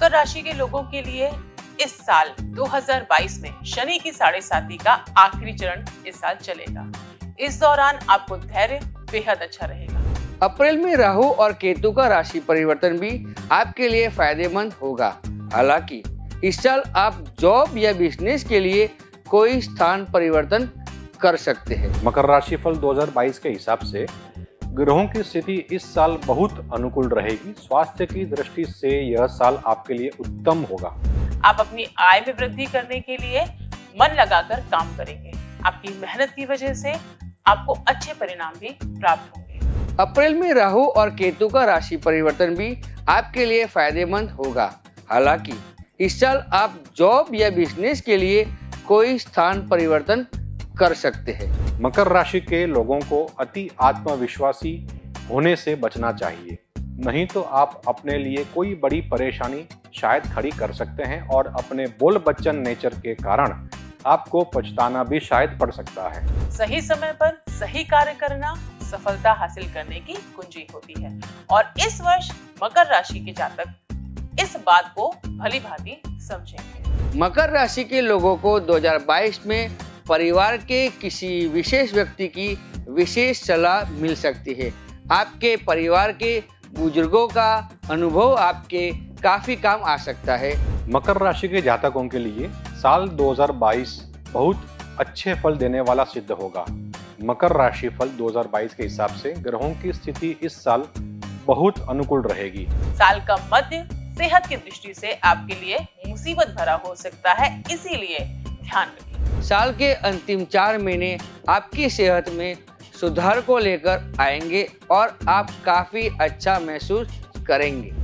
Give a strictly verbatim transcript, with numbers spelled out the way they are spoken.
मकर राशि के लोगों के लिए इस साल दो हज़ार बाईस में शनि की साढ़े साती का आखिरी चरण इस साल चलेगा। इस दौरान आपको धैर्य बेहद अच्छा रहेगा। अप्रैल में राहु और केतु का राशि परिवर्तन भी आपके लिए फायदेमंद होगा। हालांकि इस साल आप जॉब या बिजनेस के लिए कोई स्थान परिवर्तन कर सकते हैं। मकर राशि फल दो हज़ार बाईस के हिसाब से ग्रहों की स्थिति इस साल बहुत अनुकूल रहेगी। स्वास्थ्य की दृष्टि से यह साल आपके लिए उत्तम होगा। आप अपनी आय में वृद्धि करने के लिए मन लगाकर काम करेंगे। आपकी मेहनत की वजह से आपको अच्छे परिणाम भी प्राप्त होंगे। अप्रैल में राहु और केतु का राशि परिवर्तन भी आपके लिए फायदेमंद होगा। हालांकि इस साल आप जॉब या बिजनेस के लिए कोई स्थान परिवर्तन कर सकते हैं। मकर राशि के लोगों को अति आत्मविश्वासी होने से बचना चाहिए, नहीं तो आप अपने लिए कोई बड़ी परेशानी शायद खड़ी कर सकते हैं और अपने बोल बच्चन नेचर के कारण आपको पछताना भी शायद पड़ सकता है। सही समय पर सही कार्य करना सफलता हासिल करने की कुंजी होती है और इस वर्ष मकर राशि के जातक इस बात को भली भांति समझेंगे। मकर राशि के लोगों को दो हज़ार बाईस में परिवार के किसी विशेष व्यक्ति की विशेष सलाह मिल सकती है। आपके परिवार के बुजुर्गों का अनुभव आपके काफी काम आ सकता है। मकर राशि के जातकों के लिए साल दो हज़ार बाईस बहुत अच्छे फल देने वाला सिद्ध होगा। मकर राशि फल दो हज़ार बाईस के हिसाब से ग्रहों की स्थिति इस साल बहुत अनुकूल रहेगी। साल का मध्य सेहत की दृष्टि से आपके लिए मुसीबत भरा हो सकता है, इसीलिए ध्यान रखिए। साल के अंतिम चार महीने आपकी सेहत में सुधार को लेकर आएंगे और आप काफी अच्छा महसूस करेंगे।